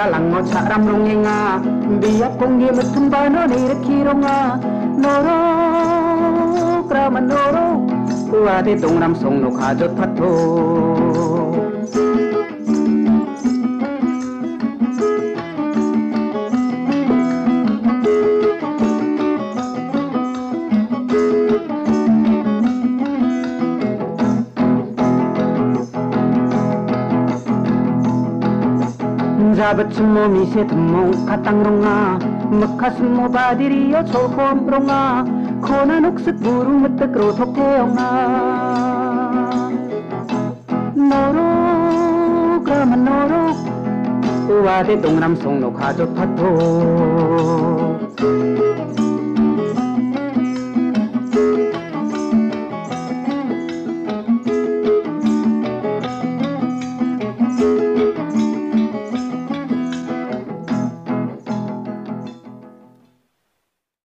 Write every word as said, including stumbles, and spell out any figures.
lang mo cha ram rong nga biya kong gi mutun ba no ni re ki rong nga noro kra man noro wa de dong ram song no kha jot phat tho Jabat semua misi temu katang ronga mekas semua badiri yo cholkom ronga kona nuksut buru metek rotok teonga noro kraman noro uade dongram song no kajot pato